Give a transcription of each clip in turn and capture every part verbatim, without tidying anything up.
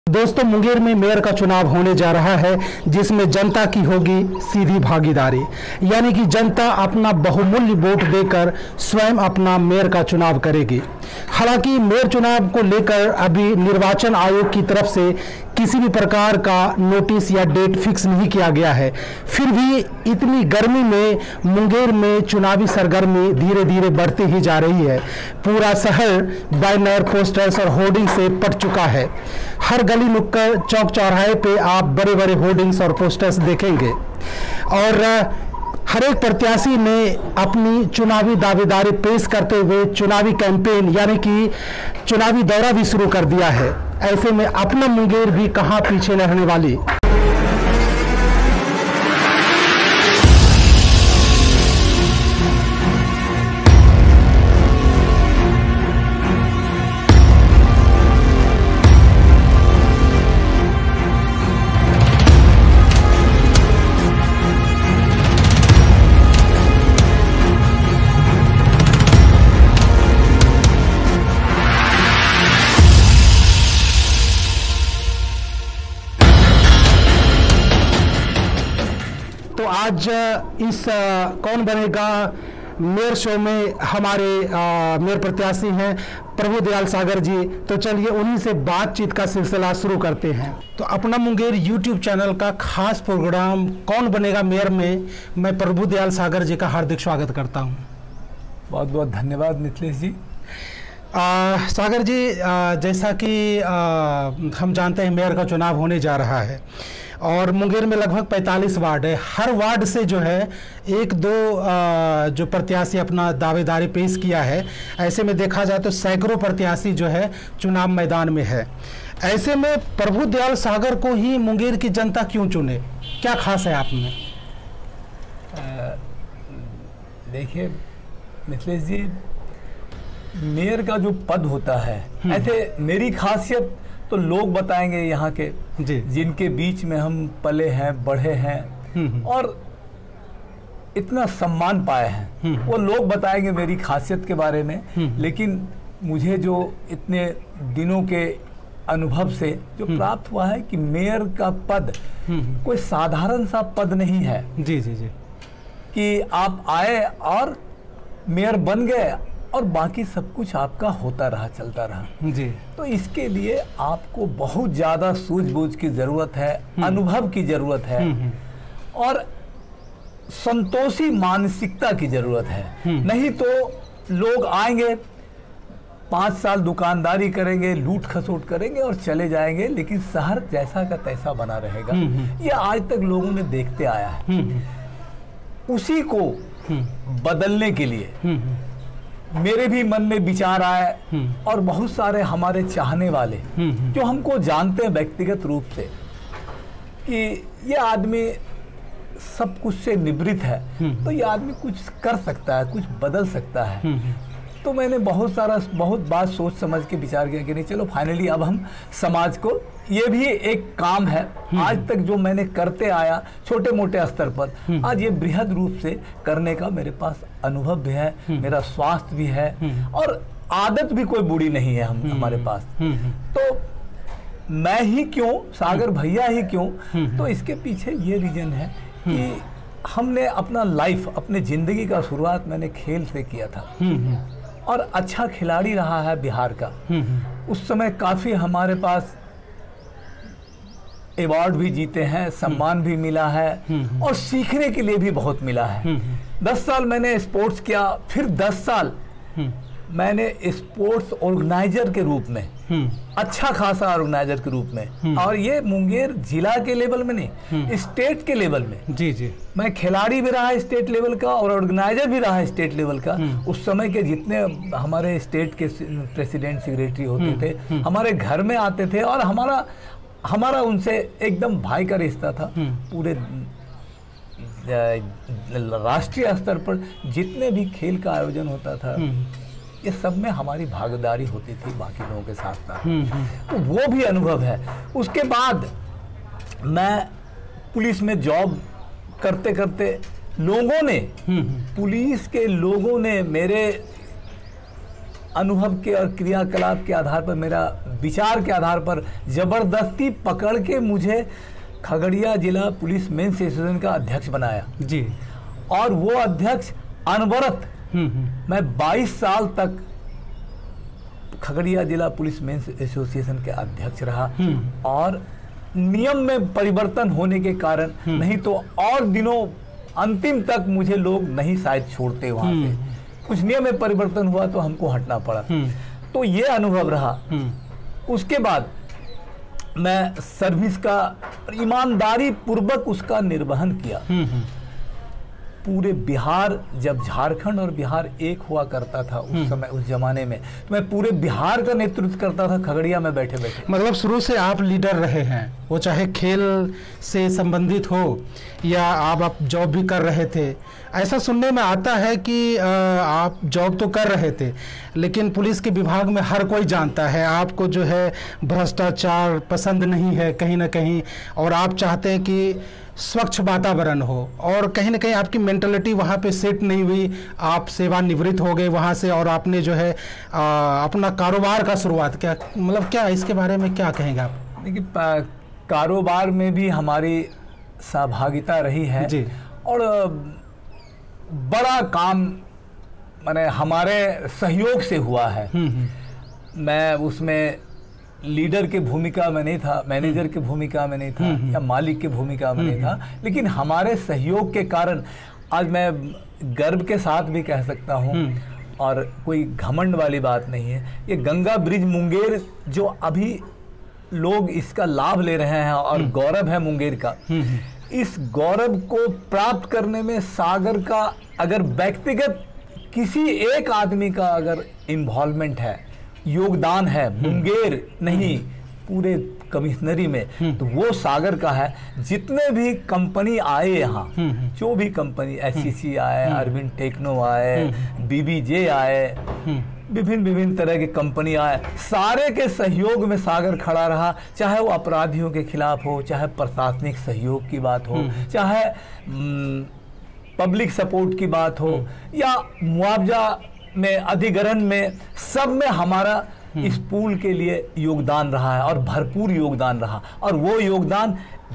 दोस्तों, मुंगेर में मेयर का चुनाव होने जा रहा है, जिसमें जनता की होगी सीधी भागीदारी, यानी कि जनता अपना बहुमूल्य वोट देकर स्वयं अपना मेयर का चुनाव करेगी। हालांकि मेयर चुनाव को लेकर अभी निर्वाचन आयोग की तरफ से किसी भी प्रकार का नोटिस या डेट फिक्स नहीं किया गया है। फिर भी इतनी गर्मी में मुंगेर में चुनावी सरगर्मी धीरे धीरे बढ़ती ही जा रही है। पूरा शहर बैनर, पोस्टर्स और होर्डिंग से पट चुका है। हर गली नुक्कड़, चौक चौराहे पे आप बड़े बड़े होर्डिंग्स और पोस्टर्स देखेंगे और हर एक प्रत्याशी ने अपनी चुनावी दावेदारी पेश करते हुए चुनावी कैंपेन यानी कि चुनावी दौरा भी शुरू कर दिया है। ऐसे में अपना मुंगेर भी कहां पीछे रहने वाली। तो आज इस कौन बनेगा मेयर शो में हमारे मेयर प्रत्याशी हैं प्रभु दयाल सागर जी। तो चलिए उन्हीं से बातचीत का सिलसिला शुरू करते हैं। तो अपना मुंगेर यूट्यूब चैनल का खास प्रोग्राम कौन बनेगा मेयर में मैं प्रभु दयाल सागर जी का हार्दिक स्वागत करता हूं। बहुत बहुत धन्यवाद मिथिलेश जी। आ, सागर जी, आ, जैसा कि आ, हम जानते हैं मेयर का चुनाव होने जा रहा है और मुंगेर में लगभग पैंतालीस वार्ड है। हर वार्ड से जो है एक दो आ, जो प्रत्याशी अपना दावेदारी पेश किया है। ऐसे में देखा जाए तो सैकड़ों प्रत्याशी जो है चुनाव मैदान में है। ऐसे में प्रभु दयाल सागर को ही मुंगेर की जनता क्यों चुने, क्या खास है आप में? देखिए मिथिलेश जी, मेयर का जो पद होता है, ऐसे मेरी खासियत तो लोग बताएंगे यहाँ के जी, जिनके बीच में हम पले हैं, बढ़े हैं और इतना सम्मान पाए हैं, वो लोग बताएंगे मेरी खासियत के बारे में। लेकिन मुझे जो इतने दिनों के अनुभव से जो प्राप्त हुआ है कि मेयर का पद कोई साधारण सा पद नहीं है। जी जी जी कि आप आए और मेयर बन गए और बाकी सब कुछ आपका होता रहा, चलता रहा जी। तो इसके लिए आपको बहुत ज़्यादा सूझबूझ की ज़रूरत है, अनुभव की ज़रूरत है और संतोषी मानसिकता की ज़रूरत है। नहीं तो लोग आएंगे, पाँच साल दुकानदारी करेंगे, लूट खसोट करेंगे और चले जाएंगे, लेकिन शहर जैसा का तैसा बना रहेगा। ये आज तक लोगों ने देखते आया है। उसी को बदलने के लिए मेरे भी मन में विचार आए और बहुत सारे हमारे चाहने वाले जो हमको जानते हैं व्यक्तिगत रूप से कि ये आदमी सब कुछ से निवृत्त है, तो ये आदमी कुछ कर सकता है, कुछ बदल सकता है। तो मैंने बहुत सारा बहुत बात सोच समझ के विचार किया कि नहीं, चलो फाइनली अब हम समाज को, ये भी एक काम है आज तक जो मैंने करते आया छोटे मोटे स्तर पर, आज ये बृहद रूप से करने का मेरे पास अनुभव भी है, मेरा स्वास्थ्य भी है और आदत भी कोई बुरी नहीं है हम हमारे पास। तो मैं ही क्यों, सागर भैया ही क्यों, तो इसके पीछे ये रीजन है कि हमने अपना लाइफ, अपने जिंदगी का शुरुआत मैंने खेल से किया था और अच्छा खिलाड़ी रहा है बिहार का। उस समय काफ़ी हमारे पास अवार्ड भी जीते हैं, सम्मान भी मिला है और सीखने के लिए भी बहुत मिला है। दस साल मैंने स्पोर्ट्स किया, फिर दस साल मैंने स्पोर्ट्स ऑर्गेनाइजर के रूप में, अच्छा खासा ऑर्गेनाइजर के रूप में, और ये मुंगेर जिला के लेवल में नहीं, स्टेट के लेवल में। जी जी मैं खिलाड़ी भी रहा स्टेट लेवल का और ऑर्गेनाइजर भी रहा स्टेट लेवल का। उस समय के जितने हमारे स्टेट के प्रेसिडेंट सेक्रेटरी होते थे हमारे घर में आते थे और हमारा हमारा उनसे एकदम भाई का रिश्ता था। पूरे राष्ट्रीय स्तर पर जितने भी खेल का आयोजन होता था, ये सब में हमारी भागीदारी होती थी बाकी लोगों के साथ साथ। तो वो भी अनुभव है। उसके बाद मैं पुलिस में जॉब करते करते लोगों ने, पुलिस के लोगों ने मेरे अनुभव के और क्रियाकलाप के आधार पर, मेरा विचार के आधार पर ज़बरदस्ती पकड़ के मुझे खगड़िया जिला पुलिस मेंस एसोसिएशन का अध्यक्ष बनाया जी। और वो अध्यक्ष अनवरत मैं बाईस साल तक खगड़िया जिला पुलिस मेंस एसोसिएशन के अध्यक्ष रहा। और नियम में परिवर्तन होने के कारण, नहीं तो और दिनों अंतिम तक मुझे लोग नहीं शायद छोड़ते वहाँ से, कुछ नियम में परिवर्तन हुआ तो हमको हटना पड़ा। तो ये अनुभव रहा। उसके बाद मैं सर्विस का ईमानदारी पूर्वक उसका निर्वहन किया। पूरे बिहार, जब झारखंड और बिहार एक हुआ करता था उस समय, उस जमाने में, तो मैं पूरे बिहार का नेतृत्व करता था खगड़िया में बैठे बैठे। मतलब शुरू से आप लीडर रहे हैं, वो चाहे खेल से संबंधित हो या आप आप जॉब भी कर रहे थे। ऐसा सुनने में आता है कि आ, आप जॉब तो कर रहे थे, लेकिन पुलिस के विभाग में हर कोई जानता है आपको जो है भ्रष्टाचार पसंद नहीं है कहीं ना कहीं, और आप चाहते हैं कि स्वच्छ वातावरण हो, और कहीं ना कहीं आपकी मेंटलिटी वहाँ पे सेट नहीं हुई। आप सेवानिवृत्त हो गए वहाँ से और आपने जो है आ, अपना कारोबार का शुरुआत किया। मतलब क्या इसके बारे में क्या कहेंगे आप? देखिए, कारोबार में भी हमारी सहभागिता रही है जी। और बड़ा काम माने हमारे सहयोग से हुआ है। मैं उसमें लीडर के भूमिका में नहीं था, मैनेजर के भूमिका में नहीं था, या मालिक के भूमिका में नहीं था, लेकिन हमारे सहयोग के कारण आज मैं गर्व के साथ भी कह सकता हूँ, और कोई घमंड वाली बात नहीं है। ये गंगा ब्रिज मुंगेर जो अभी लोग इसका लाभ ले रहे हैं और गौरव है मुंगेर का, इस गौरव को प्राप्त करने में सागर का अगर व्यक्तिगत किसी एक आदमी का अगर इन्वॉल्वमेंट है, योगदान है, मुंगेर नहीं पूरे कमिश्नरी में, तो वो सागर का है। जितने भी कंपनी आए यहाँ, जो भी कंपनी एससीसी आए, अरविंद टेक्नो आए, बीबीजे आए, विभिन्न विभिन्न तरह की कंपनी आए, सारे के सहयोग में सागर खड़ा रहा। चाहे वो अपराधियों के खिलाफ हो, चाहे प्रशासनिक सहयोग की बात हो, चाहे पब्लिक सपोर्ट की बात हो, या मुआवजा में, अधिग्रहण में, सब में हमारा इस पूल के लिए योगदान रहा है और भरपूर योगदान रहा। और वो योगदान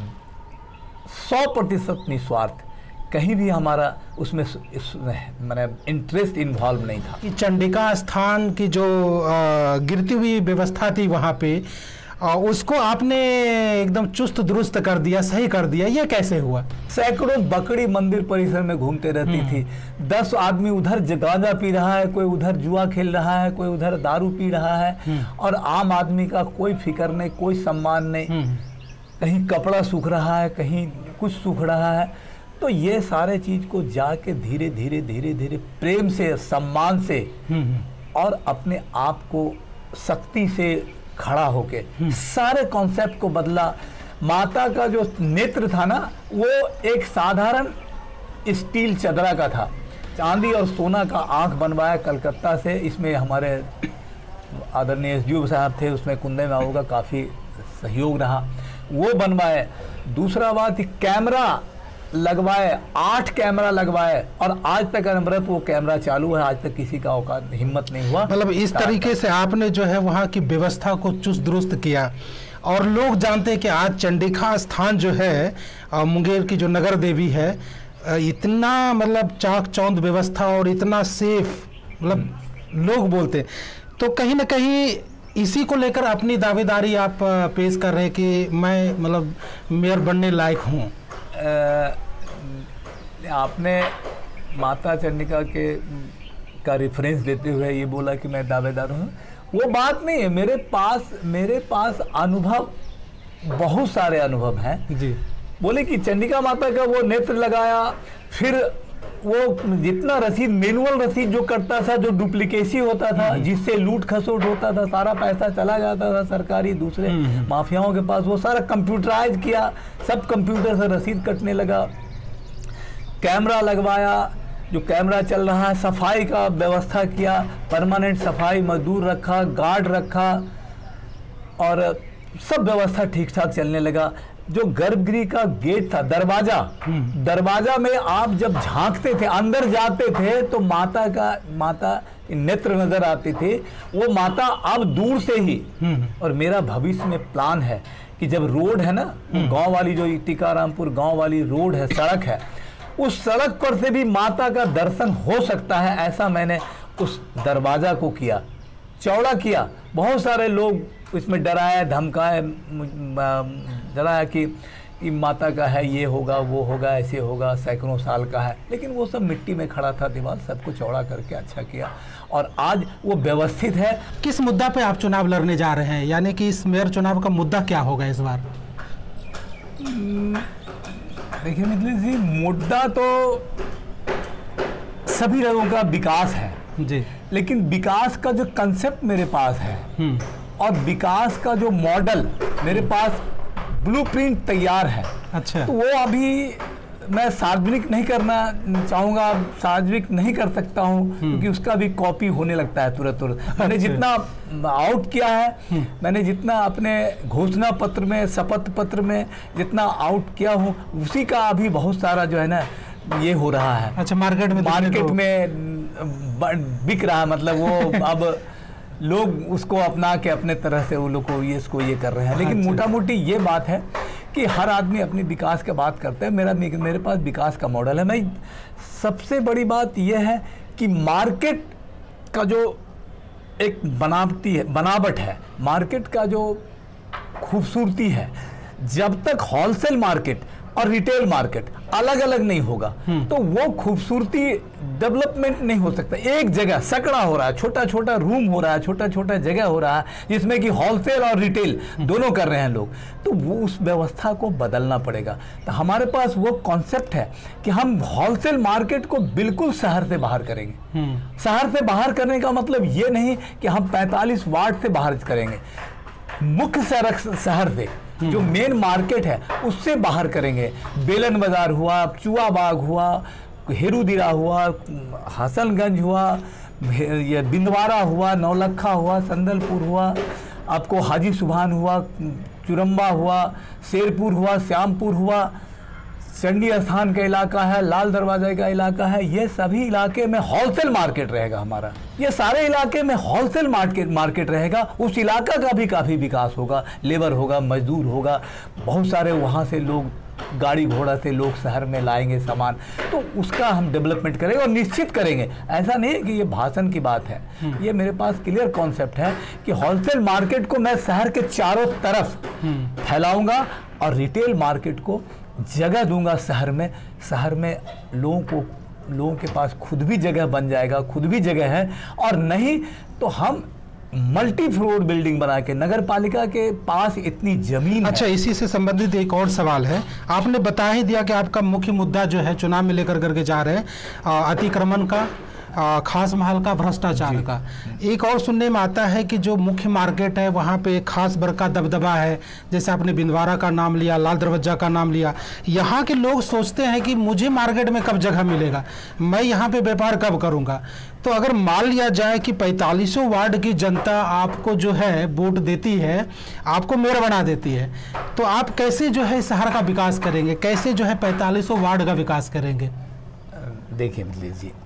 सौ प्रतिशत निस्वार्थ, कहीं भी हमारा उसमें मैंने इंटरेस्ट इन्वॉल्व नहीं था। कि चंडिका स्थान की जो आ, गिरती हुई व्यवस्था थी वहाँ पे, आ, उसको आपने एकदम चुस्त दुरुस्त कर दिया, सही कर दिया, ये कैसे हुआ? सैकड़ों बकरी मंदिर परिसर में घूमते रहती थी। दस आदमी उधर गांजा पी रहा है, कोई उधर जुआ खेल रहा है, कोई उधर दारू पी रहा है, और आम आदमी का कोई फिक्र नहीं, कोई सम्मान नहीं। कहीं कपड़ा सूख रहा है, कहीं कुछ सूख रहा है। तो ये सारे चीज को जाके धीरे धीरे धीरे धीरे प्रेम से, सम्मान से और अपने आप को शक्ति से खड़ा होके सारे कॉन्सेप्ट को बदला। माता का जो नेत्र था ना, वो एक साधारण स्टील चदरा का था, चांदी और सोना का आंख बनवाया कलकत्ता से। इसमें हमारे आदरणीय एसडीओ साहब थे, उसमें कुंदे बाबू का काफ़ी सहयोग रहा, वो बनवाए। दूसरा बात, कैमरा लगवाए, आठ कैमरा लगवाए, और आज तक अनवरत वो कैमरा चालू है। आज तक किसी का औकात हिम्मत नहीं हुआ। मतलब इस तरीके से आपने जो है वहाँ की व्यवस्था को चुस्त दुरुस्त किया। और लोग जानते हैं कि आज चंडिका स्थान जो है, मुंगेर की जो नगर देवी है, इतना मतलब चाक चौंध व्यवस्था और इतना सेफ, मतलब लोग बोलते हैं। तो कहीं ना कहीं इसी को लेकर अपनी दावेदारी आप पेश कर रहे हैं कि मैं मतलब मेयर बनने लायक हूँ। आपने माता चंडिका के का रेफरेंस देते हुए ये बोला कि मैं दावेदार हूँ, वो बात नहीं है। मेरे पास मेरे पास अनुभव, बहुत सारे अनुभव हैं जी। बोले कि चंडिका माता का वो नेत्र लगाया, फिर वो जितना रसीद, मैनुअल रसीद जो करता था, जो डुप्लीकेसी होता था, जिससे लूट खसोट होता था, सारा पैसा चला जाता था सरकारी दूसरे माफियाओं के पास, वो सारा कंप्यूटराइज किया, सब कंप्यूटर से रसीद कटने लगा। कैमरा लगवाया, जो कैमरा चल रहा है, सफाई का व्यवस्था किया, परमानेंट सफाई मजदूर रखा, गार्ड रखा, और सब व्यवस्था ठीक ठाक चलने लगा। जो गर्भगृह का गेट था, दरवाजा, दरवाजा में आप जब झांकते थे, अंदर जाते थे, तो माता का माता नेत्र नजर आते थे, वो माता अब दूर से ही। और मेरा भविष्य में प्लान है कि जब रोड है ना, गांव वाली जो टीकारामपुर गांव वाली रोड है, सड़क है, उस सड़क पर से भी माता का दर्शन हो सकता है, ऐसा मैंने उस दरवाजा को किया, चौड़ा किया। बहुत सारे लोग इसमें डराए धमकाए, डराया कि कि माता का है, ये होगा वो होगा ऐसे होगा, सैकड़ों साल का है, लेकिन वो सब मिट्टी में खड़ा था, दीवार सबको चौड़ा करके अच्छा किया और आज वो व्यवस्थित है। किस मुद्दा पे आप चुनाव लड़ने जा रहे हैं, यानी कि इस मेयर चुनाव का मुद्दा क्या होगा इस बार? देखिए मिथिलेश जी, मुद्दा तो सभी लोगों का विकास है जी, लेकिन विकास का जो कंसेप्ट मेरे पास है और विकास का जो मॉडल मेरे पास ब्लूप्रिंट तैयार है। अच्छा, तो वो अभी मैं सार्वजनिक नहीं करना चाहूँगा, सार्वजनिक नहीं कर सकता हूँ, क्योंकि उसका भी कॉपी होने लगता है तुरंत तुरंत। मैंने जितना आउट किया है, मैंने जितना अपने घोषणा पत्र में, शपथ पत्र में जितना आउट किया हूँ, उसी का अभी बहुत सारा जो है ना ये हो रहा है। अच्छा, मार्केट में मार्केट में बिक रहा है, मतलब वो अब लोग उसको अपना के अपने तरह से वो लोग को ये इसको ये कर रहे हैं। लेकिन अच्छा, मोटा मोटी ये बात है कि हर आदमी अपने विकास की बात करते हैं। मेरा मेरे पास विकास का मॉडल है। मैं सबसे बड़ी बात यह है कि मार्केट का जो एक बनावटी है, बनावट है, मार्केट का जो खूबसूरती है, जब तक होलसेल मार्केट और रिटेल मार्केट अलग अलग नहीं होगा तो वो खूबसूरती डेवलपमेंट नहीं हो सकता। एक जगह सकड़ा हो रहा है, छोटा छोटा रूम हो रहा है, छोटा छोटा जगह हो रहा है, जिसमें कि होलसेल और रिटेल दोनों कर रहे हैं लोग, तो वो उस व्यवस्था को बदलना पड़ेगा। तो हमारे पास वो कॉन्सेप्ट है कि हम होलसेल मार्केट को बिल्कुल शहर से बाहर करेंगे। शहर से बाहर करने का मतलब ये नहीं कि हम पैंतालीस वार्ड से बाहर करेंगे, मुख्य सड़क शहर से जो मेन मार्केट है उससे बाहर करेंगे। बेलन बाजार हुआ, चुआ बाग हुआ, हेरूदिरा हुआ, हसनगंज हुआ, ये बिंदवारा हुआ, नौलखा हुआ, संदलपुर हुआ, आपको हाजी सुभान हुआ, चुरम्बा हुआ, शेरपुर हुआ, श्यामपुर हुआ, चंडी स्थान का इलाका है, लाल दरवाजे का इलाका है। ये सभी इलाके में होलसेल मार्केट रहेगा हमारा। ये सारे इलाके में होलसेल मार्केट मार्केट रहेगा। उस इलाका का भी काफ़ी विकास होगा, लेबर होगा, मजदूर होगा, बहुत सारे वहाँ से लोग गाड़ी घोड़ा से लोग शहर में लाएंगे सामान, तो उसका हम डेवलपमेंट करेंगे और निश्चित करेंगे। ऐसा नहीं है कि ये भाषण की बात है, ये मेरे पास क्लियर कॉन्सेप्ट है कि होलसेल मार्केट को मैं शहर के चारों तरफ फैलाऊंगा और रिटेल मार्केट को जगह दूंगा शहर में। शहर में लोगों को लोगों के पास खुद भी जगह बन जाएगा, खुद भी जगह है, और नहीं तो हम मल्टी फ्लोर बिल्डिंग बना के, नगर पालिका के पास इतनी जमीन है। अच्छा, इसी से संबंधित एक और सवाल है। आपने बता ही दिया कि आपका मुख्य मुद्दा जो है चुनाव में लेकर करके जा रहे हैं अतिक्रमण का, आ, खास महल का, भ्रष्टाचार का। एक और सुनने में आता है कि जो मुख्य मार्केट है वहाँ पे एक खास बड़का दबदबा है, जैसे आपने बिंदवारा का नाम लिया, लाल दरवाजा का नाम लिया। यहाँ के लोग सोचते हैं कि मुझे मार्केट में कब जगह मिलेगा, मैं यहाँ पे व्यापार कब करूँगा। तो अगर मान लिया जाए कि पैंतालीसों वार्ड की जनता आपको जो है वोट देती है, आपको मेयर बना देती है, तो आप कैसे जो है शहर का विकास करेंगे, कैसे जो है पैंतालीसों वार्ड का विकास करेंगे? देखिए मिथिलेश जी,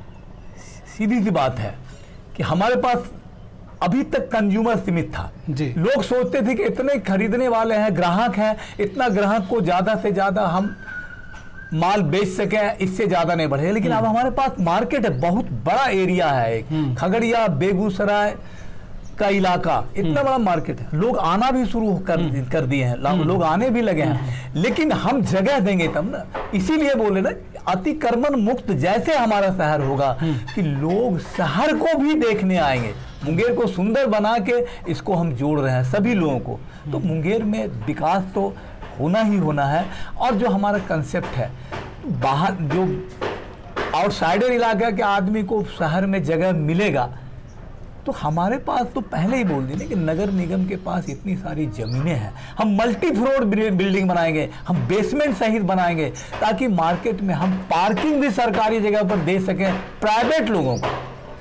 सीधी सी बात है कि हमारे पास अभी तक कंज्यूमर सीमित था जी। लोग सोचते थे कि इतने खरीदने वाले हैं, ग्राहक हैं, इतना ग्राहक को ज्यादा से ज्यादा हम माल बेच सकें, इससे ज्यादा नहीं बढ़े। लेकिन अब हमारे पास मार्केट है, बहुत बड़ा एरिया है, एक खगड़िया बेगूसराय का इलाका, इतना बड़ा मार्केट है। लोग आना भी शुरू कर कर दिए हैं, लोग आने भी लगे हैं, लेकिन हम जगह देंगे तब ना। इसीलिए बोले ना, अतिक्रमण मुक्त जैसे हमारा शहर होगा कि लोग शहर को भी देखने आएंगे। मुंगेर को सुंदर बना के इसको हम जोड़ रहे हैं सभी लोगों को, तो मुंगेर में विकास तो होना ही होना है। और जो हमारा कंसेप्ट है, बाहर जो आउटसाइडर इलाके के आदमी को शहर में जगह मिलेगा, तो हमारे पास तो पहले ही बोल दिए कि नगर निगम के पास इतनी सारी जमीनें हैं, हम मल्टी फ्लोर बिल्डिंग बनाएंगे, हम बेसमेंट सहित बनाएंगे, ताकि मार्केट में हम पार्किंग भी सरकारी जगह पर दे सकें प्राइवेट लोगों को।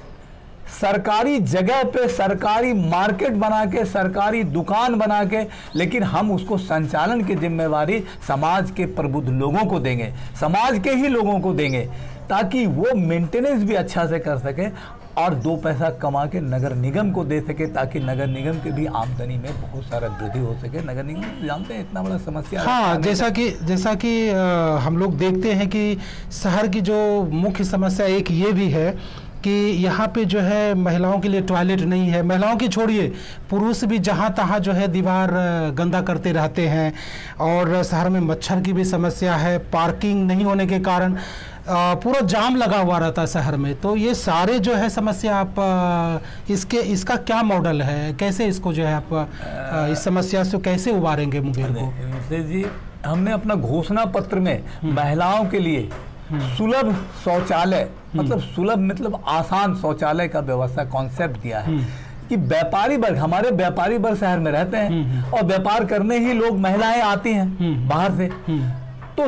सरकारी जगह पे सरकारी मार्केट बना के, सरकारी दुकान बना के, लेकिन हम उसको संचालन की जिम्मेवारी समाज के प्रबुद्ध लोगों को देंगे, समाज के ही लोगों को देंगे, ताकि वो मेंटेनेंस भी अच्छा से कर सके और दो पैसा कमा के नगर निगम को दे सके, ताकि नगर निगम के भी आमदनी में बहुत सारा वृद्धि हो सके। नगर निगम तो जानते हैं इतना बड़ा समस्या। हाँ, जैसा कि जैसा कि आ, हम लोग देखते हैं कि शहर की जो मुख्य समस्या एक ये भी है कि यहाँ पे जो है महिलाओं के लिए टॉयलेट नहीं है। महिलाओं की छोड़िए, पुरुष भी जहाँ तहाँ जो है दीवार गंदा करते रहते हैं, और शहर में मच्छर की भी समस्या है। पार्किंग नहीं होने के कारण पूरा जाम लगा हुआ रहता है शहर में। तो ये सारे जो है समस्या, आप इसके इसका क्या मॉडल है, कैसे इसको जो है आप इस समस्या से कैसे उबारेंगे मुंगेर को? जी, हमने अपना घोषणा पत्र में महिलाओं के लिए सुलभ शौचालय, मतलब सुलभ मतलब आसान शौचालय का व्यवस्था कॉन्सेप्ट दिया है कि व्यापारी वर्ग, हमारे व्यापारी वर्ग शहर में रहते हैं और व्यापार करने ही लोग महिलाएं आती हैं बाहर से। तो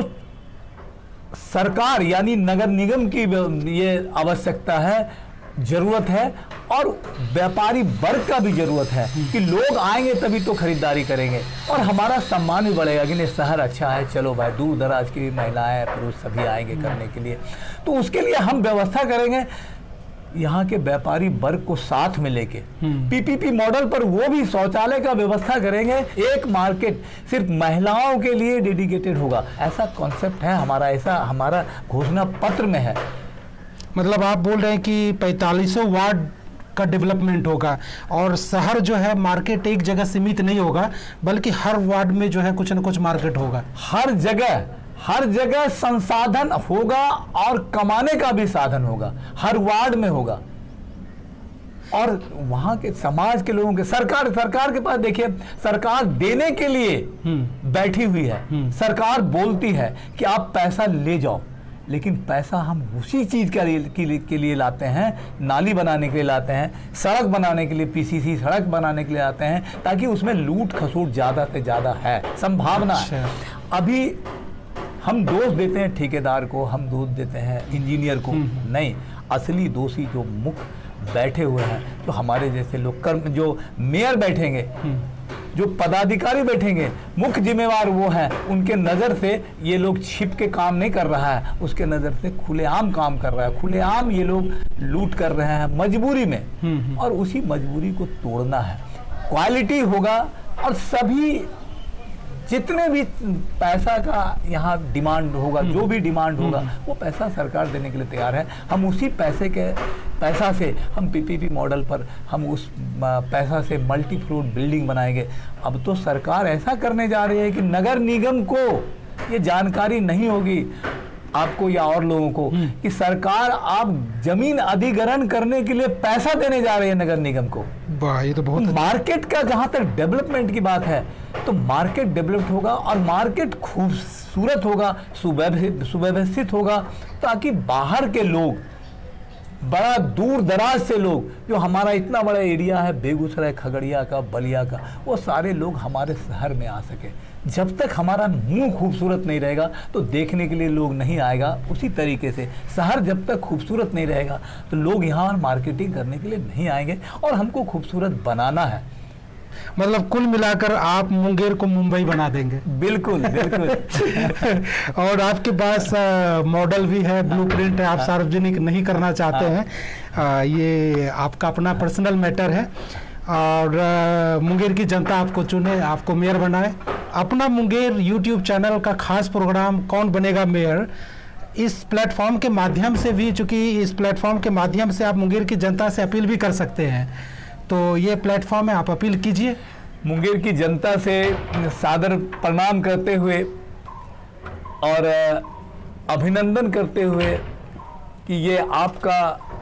सरकार यानी नगर निगम की ये आवश्यकता है, जरूरत है, और व्यापारी वर्ग का भी जरूरत है कि लोग आएंगे तभी तो खरीदारी करेंगे और हमारा सम्मान भी बढ़ेगा कि नहीं शहर अच्छा है, चलो भाई दूर दराज की महिलाएं पुरुष सभी आएंगे करने के लिए। तो उसके लिए हम व्यवस्था करेंगे यहाँ के व्यापारी वर्ग को साथ में लेके पीपीपी मॉडल पर वो भी शौचालय का व्यवस्था करेंगे। एक मार्केट सिर्फ महिलाओं के लिए डेडिकेटेड होगा, ऐसा कॉन्सेप्ट है हमारा, ऐसा हमारा घोषणा पत्र में है। मतलब आप बोल रहे हैं कि पैंतालीसों वार्ड का डेवलपमेंट होगा और शहर जो है मार्केट एक जगह सीमित नहीं होगा, बल्कि हर वार्ड में जो है कुछ न कुछ मार्केट होगा। हर जगह हर जगह संसाधन होगा और कमाने का भी साधन होगा, हर वार्ड में होगा। और वहां के समाज के लोगों के, सरकार सरकार के पास देखिए, सरकार देने के लिए बैठी हुई है। सरकार बोलती है कि आप पैसा ले जाओ, लेकिन पैसा हम उसी चीज के लिए, के लिए के लिए लाते हैं, नाली बनाने के लिए लाते हैं, सड़क बनाने के लिए, पीसीसी सड़क बनाने के लिए लाते हैं, ताकि उसमें लूट खसूट ज्यादा से ज्यादा है, संभावना है। अभी हम दोष देते हैं ठेकेदार को, हम दोष देते हैं इंजीनियर को, नहीं, असली दोषी जो मुख्य बैठे हुए हैं, जो हमारे जैसे लोग, कर्म जो मेयर बैठेंगे, जो पदाधिकारी बैठेंगे, मुख्य जिम्मेवार वो हैं। उनके नज़र से ये लोग छिप के काम नहीं कर रहा है, उसके नज़र से खुलेआम काम कर रहा है, खुलेआम ये लोग लूट कर रहे हैं मजबूरी में, और उसी मजबूरी को तोड़ना है। क्वालिटी होगा और सभी जितने भी पैसा का यहाँ डिमांड होगा, जो भी डिमांड होगा, वो पैसा सरकार देने के लिए तैयार है। हम उसी पैसे के पैसा से हम पीपीपी मॉडल पर हम उस पैसा से मल्टी फ्लोर बिल्डिंग बनाएंगे। अब तो सरकार ऐसा करने जा रही है कि नगर निगम को ये जानकारी नहीं होगी, आपको या और लोगों को, कि सरकार आप जमीन अधिग्रहण करने के लिए पैसा देने जा रही है नगर निगम को। ये तो बहुत मार्केट का जहां तक डेवलपमेंट की बात है, तो मार्केट डेवलप होगा और मार्केट खूबसूरत होगा, सुव्यवस्थित होगा, ताकि बाहर के लोग, बड़ा दूर दराज से लोग, जो हमारा इतना बड़ा एरिया है बेगूसराय, खगड़िया का, बलिया का, वो सारे लोग हमारे शहर में आ सके। जब तक हमारा मुंह खूबसूरत नहीं रहेगा तो देखने के लिए लोग नहीं आएगा। उसी तरीके से शहर जब तक खूबसूरत नहीं रहेगा तो लोग यहाँ मार्केटिंग करने के लिए नहीं आएंगे, और हमको खूबसूरत बनाना है। मतलब कुल मिलाकर आप मुंगेर को मुंबई बना देंगे। बिल्कुल बिल्कुल। और आपके पास मॉडल भी है, ब्लूप्रिंट है, आप सार्वजनिक नहीं करना चाहते हैं, आ, ये आपका अपना पर्सनल मैटर है, और आ, मुंगेर की जनता आपको चुने, आपको मेयर बनाए। अपना मुंगेर यूट्यूब चैनल का खास प्रोग्राम कौन बनेगा मेयर, इस प्लेटफॉर्म के माध्यम से भी, चूँकि इस प्लेटफॉर्म के माध्यम से आप मुंगेर की जनता से अपील भी कर सकते हैं, तो ये प्लेटफॉर्म है, आप अपील कीजिए। मुंगेर की जनता से सादर प्रणाम करते हुए और अभिनंदन करते हुए कि ये आपका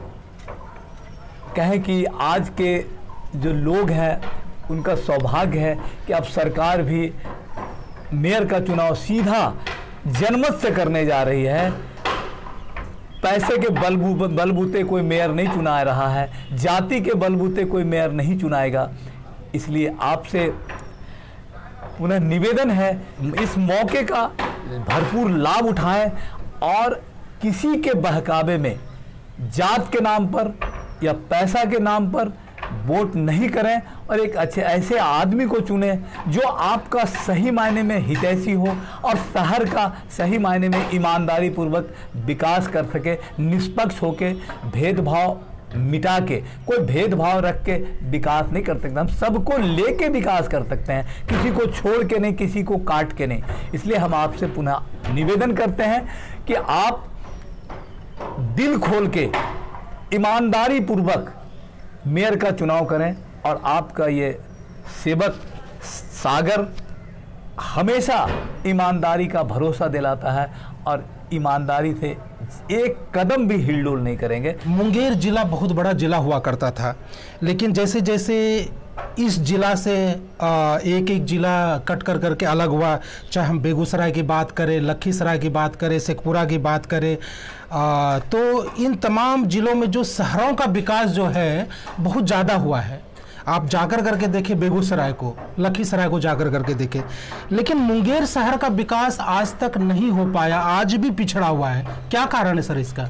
कहें कि आज के जो लोग हैं उनका सौभाग्य है कि अब सरकार भी मेयर का चुनाव सीधा जनमत से करने जा रही है। पैसे के बलबू बलबूते कोई मेयर नहीं चुना रहा है, जाति के बलबूते कोई मेयर नहीं चुनाएगा। इसलिए आपसे पुनः निवेदन है, इस मौके का भरपूर लाभ उठाएं और किसी के बहकावे में जात के नाम पर या पैसा के नाम पर वोट नहीं करें, और एक अच्छे ऐसे आदमी को चुने जो आपका सही मायने में हितैषी हो और शहर का सही मायने में ईमानदारी पूर्वक विकास कर सके, निष्पक्ष होके, भेदभाव मिटा के, कोई भेदभाव रख के विकास नहीं कर सकते। हम सबको लेके विकास कर सकते हैं, किसी को छोड़ के नहीं, किसी को काट के नहीं। इसलिए हम आपसे पुनः निवेदन करते हैं कि आप दिल खोल के ईमानदारी पूर्वक मेयर का चुनाव करें। और आपका ये सेवक सागर हमेशा ईमानदारी का भरोसा दिलाता है और ईमानदारी से एक कदम भी हिलडोल नहीं करेंगे। मुंगेर जिला बहुत बड़ा जिला हुआ करता था, लेकिन जैसे जैसे इस जिला से एक एक जिला कट कर करके अलग हुआ, चाहे हम बेगूसराय की बात करें, लखीसराय की बात करें, शेखपुरा की बात करें, आ, तो इन तमाम जिलों में जो शहरों का विकास जो है बहुत ज़्यादा हुआ है। आप जाकर करके देखें बेगूसराय को, लखीसराय को जाकर करके देखें, लेकिन मुंगेर शहर का विकास आज तक नहीं हो पाया, आज भी पिछड़ा हुआ है। क्या कारण है सर इसका?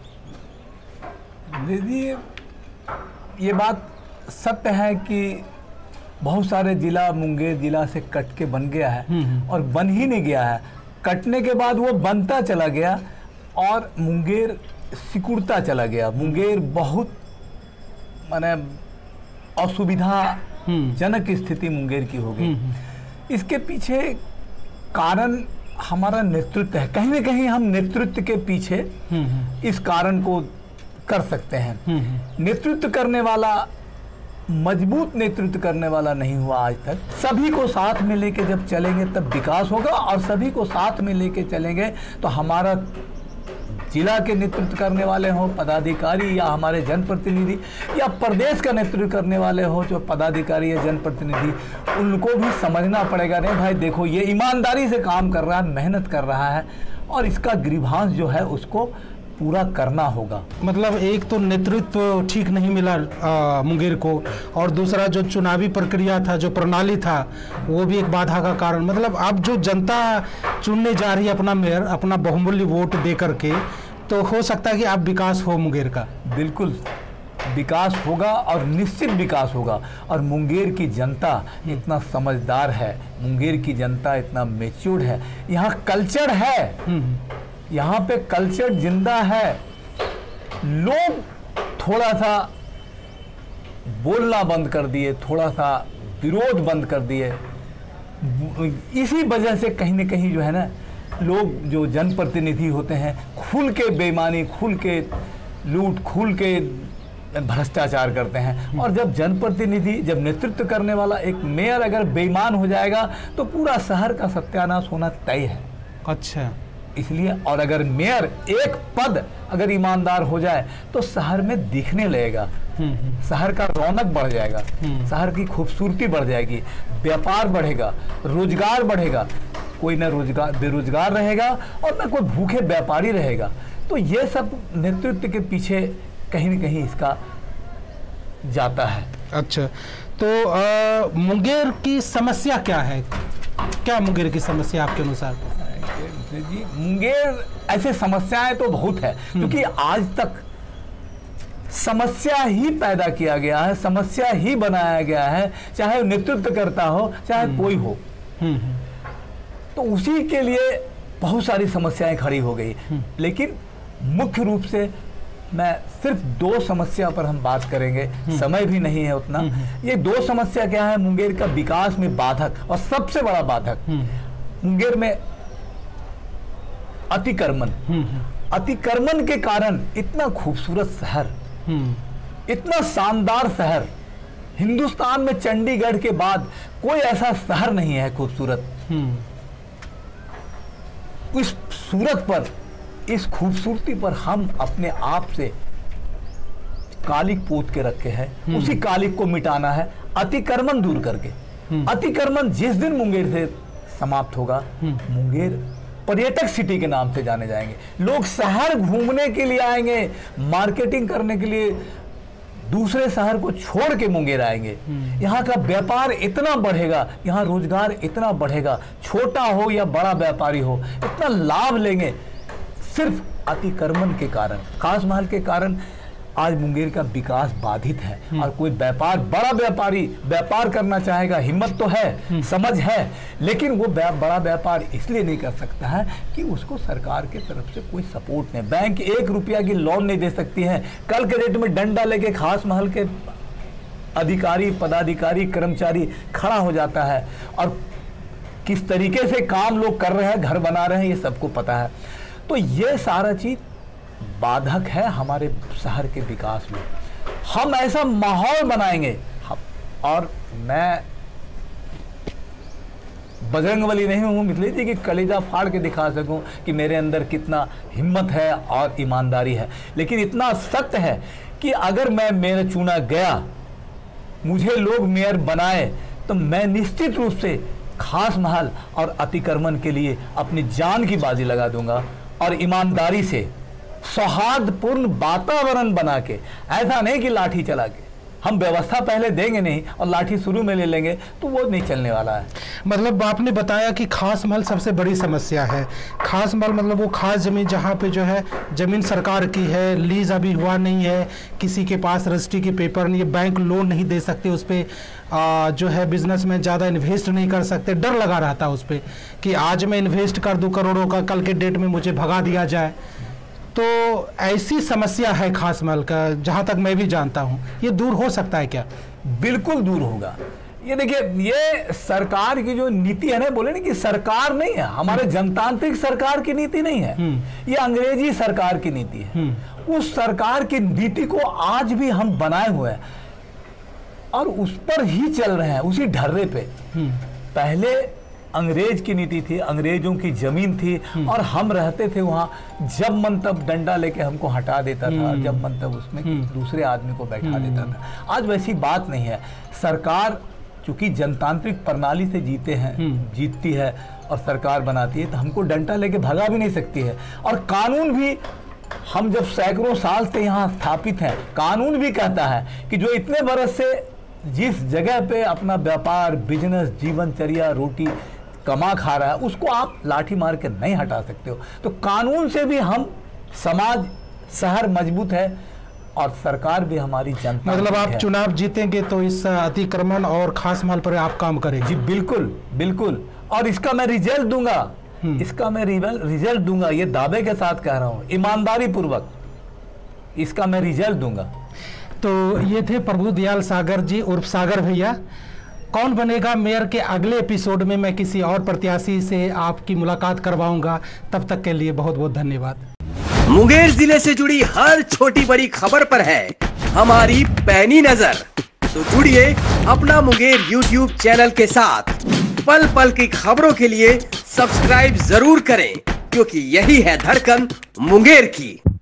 दीदी, ये बात सत्य है कि बहुत सारे जिला मुंगेर जिला से कट के बन गया है और बन ही नहीं गया है। कटने के बाद वो बनता चला गया और मुंगेर सिकुड़ता चला गया। मुंगेर बहुत माने असुविधा जनक स्थिति मुंगेर की हो गई। इसके पीछे कारण हमारा नेतृत्व है। कहीं न कहीं हम नेतृत्व के पीछे इस कारण को कर सकते हैं। नेतृत्व करने वाला, मजबूत नेतृत्व करने वाला नहीं हुआ आज तक। सभी को साथ में लेके जब चलेंगे तब विकास होगा, और सभी को साथ में लेके चलेंगे तो हमारा जिला के नेतृत्व करने वाले हों पदाधिकारी या हमारे जनप्रतिनिधि, या प्रदेश का नेतृत्व करने वाले हो जो पदाधिकारी या जनप्रतिनिधि, उनको भी समझना पड़ेगा। नहीं भाई देखो, ये ईमानदारी से काम कर रहा है, मेहनत कर रहा है और इसका ग्रीवांश जो है उसको पूरा करना होगा। मतलब एक तो नेतृत्व ठीक नहीं मिला आ, मुंगेर को, और दूसरा जो चुनावी प्रक्रिया था, जो प्रणाली था, वो भी एक बाधा का कारण। मतलब अब जो जनता चुनने जा रही है अपना मेयर, अपना बहुमूल्य वोट दे करके, तो हो सकता है कि अब विकास हो मुंगेर का। बिल्कुल विकास होगा और निश्चित विकास होगा। और मुंगेर की जनता इतना समझदार है, मुंगेर की जनता इतना मैच्योर्ड है, यहाँ कल्चर है, यहाँ पे कल्चर जिंदा है। लोग थोड़ा सा बोलना बंद कर दिए, थोड़ा सा विरोध बंद कर दिए। इसी वजह से कहीं न कहीं जो है ना, लोग जो जनप्रतिनिधि होते हैं खुल के बेईमानी, खुल के लूट, खुल के भ्रष्टाचार करते हैं। और जब जनप्रतिनिधि, जब नेतृत्व करने वाला एक मेयर अगर बेईमान हो जाएगा तो पूरा शहर का सत्यानाश होना तय है। अच्छा, इसलिए और अगर मेयर एक पद अगर ईमानदार हो जाए तो शहर में दिखने लगेगा, शहर का रौनक बढ़ जाएगा, शहर की खूबसूरती बढ़ जाएगी, व्यापार बढ़ेगा, रोजगार बढ़ेगा, कोई ना रोजगार बेरोजगार रहेगा और ना कोई भूखे व्यापारी रहेगा। तो ये सब नेतृत्व के पीछे कहीं न कहीं इसका जाता है। अच्छा, तो आ, मुंगेर की समस्या क्या है? क्या मुंगेर की समस्या आपके अनुसार? जी, मुंगेर ऐसे समस्याएं तो बहुत है, क्योंकि आज तक समस्या ही पैदा किया गया है, समस्या ही बनाया गया है, चाहे नेतृत्व करता हो चाहे कोई हो। तो उसी के लिए बहुत सारी समस्याएं खड़ी हो गई। लेकिन मुख्य रूप से मैं सिर्फ दो समस्या पर हम बात करेंगे, समय भी नहीं है उतना। ये दो समस्या क्या है मुंगेर का विकास में बाधक, और सबसे बड़ा बाधक मुंगेर में अतिक्रमण। अतिक्रमण के कारण इतना खूबसूरत शहर, इतना शानदार शहर, हिंदुस्तान में चंडीगढ़ के बाद कोई ऐसा शहर नहीं है खूबसूरत। इस सूरत पर, इस खूबसूरती पर हम अपने आप से कालिक पोत के रखे हैं। उसी कालिक को मिटाना है अतिक्रमण दूर करके। अतिक्रमण जिस दिन मुंगेर से समाप्त होगा, मुंगेर पर्यटक सिटी के नाम से जाने जाएंगे। लोग शहर घूमने के लिए आएंगे, मार्केटिंग करने के लिए दूसरे शहर को छोड़ के मुंगेर आएंगे। यहाँ का व्यापार इतना बढ़ेगा, यहाँ रोजगार इतना बढ़ेगा, छोटा हो या बड़ा व्यापारी हो, इतना लाभ लेंगे सिर्फ अतिक्रमण के कारण, खास महल के कारण। आज मुंगेर का विकास बाधित है। और कोई व्यापार, बड़ा व्यापारी व्यापार करना चाहेगा, हिम्मत तो है, समझ है, लेकिन वो बड़ा व्यापार इसलिए नहीं कर सकता है कि उसको सरकार के तरफ से कोई सपोर्ट नहीं। बैंक एक रुपया की लोन नहीं दे सकती है। कल के डेट में डंडा लेके खास महल के अधिकारी, पदाधिकारी, कर्मचारी खड़ा हो जाता है और किस तरीके से काम लोग कर रहे हैं, घर बना रहे हैं, ये सबको पता है। तो ये सारा चीज बाधक है हमारे शहर के विकास में। हम ऐसा माहौल बनाएंगे, और मैं बजरंगबली नहीं हूं मिथिलेश जी कि कलेजा फाड़ के दिखा सकूं कि मेरे अंदर कितना हिम्मत है और ईमानदारी है, लेकिन इतना सख्त है कि अगर मैं मेरा चुना गया, मुझे लोग मेयर बनाए, तो मैं निश्चित रूप से खास महल और अतिक्रमण के लिए अपनी जान की बाजी लगा दूंगा। और ईमानदारी से सौहार्दपूर्ण वातावरण बना के, ऐसा नहीं कि लाठी चला के, हम व्यवस्था पहले देंगे नहीं और लाठी शुरू में ले लेंगे, तो वो नहीं चलने वाला है। मतलब आपने बताया कि खास महल सबसे बड़ी समस्या है। खास महल मतलब वो खास जमीन जहाँ पे जो है जमीन सरकार की है, लीज अभी हुआ नहीं है, किसी के पास रजिस्ट्री के पेपर नहीं है, बैंक लोन नहीं दे सकते उस पर, जो है बिजनेस में ज़्यादा इन्वेस्ट नहीं कर सकते, डर लगा रहता है उस पर कि आज मैं इन्वेस्ट कर दूँ करोड़ों का, कल के डेट में मुझे भगा दिया जाए। तो ऐसी समस्या है खास महल का, जहाँ तक मैं भी जानता हूँ। ये दूर हो सकता है क्या? बिल्कुल दूर होगा। ये देखिए, ये सरकार की जो नीति है ना, बोले ना कि सरकार नहीं है, हमारे जनतांत्रिक सरकार की नीति नहीं है, ये अंग्रेजी सरकार की नीति है। उस सरकार की नीति को आज भी हम बनाए हुए हैं और उस पर ही चल रहे हैं, उसी ढर्रे पे। पहले अंग्रेज की नीति थी, अंग्रेजों की जमीन थी और हम रहते थे वहाँ। जब मन तब डंडा लेके हमको हटा देता था, जब मन तब उसमें दूसरे आदमी को बैठा देता था। आज वैसी बात नहीं है। सरकार चूंकि जनतांत्रिक प्रणाली से जीते हैं, जीतती है और सरकार बनाती है, तो हमको डंडा लेके भगा भी नहीं सकती है। और कानून भी, हम जब सैकड़ों साल से यहाँ स्थापित हैं, कानून भी कहता है कि जो इतने बरस से जिस जगह पे अपना व्यापार, बिजनेस, जीवनचर्या, रोटी कमा खा रहा है, उसको आप लाठी मार के नहीं हटा सकते हो। तो कानून से भी हम, समाज, शहर मजबूत है और सरकार भी हमारी जनता। मतलब आप चुनाव जीतेंगे तो इस अतिक्रमण और खास महल पर आप काम करेंगे? जी बिल्कुल बिल्कुल, और इसका मैं रिजल्ट दूंगा, इसका मैं रिजल्ट दूंगा, ये दावे के साथ कह रहा हूँ, ईमानदारी पूर्वक इसका मैं रिजल्ट दूंगा। तो ये थे प्रभु दयाल सागर जी उर्फ सागर भैया। कौन बनेगा मेयर के अगले एपिसोड में मैं किसी और प्रत्याशी से आपकी मुलाकात करवाऊंगा। तब तक के लिए बहुत बहुत धन्यवाद। मुंगेर जिले से जुड़ी हर छोटी बड़ी खबर पर है हमारी पैनी नजर, तो जुड़िए अपना मुंगेर यूट्यूब चैनल के साथ। पल पल की खबरों के लिए सब्सक्राइब जरूर करें, क्योंकि यही है धड़कन मुंगेर की।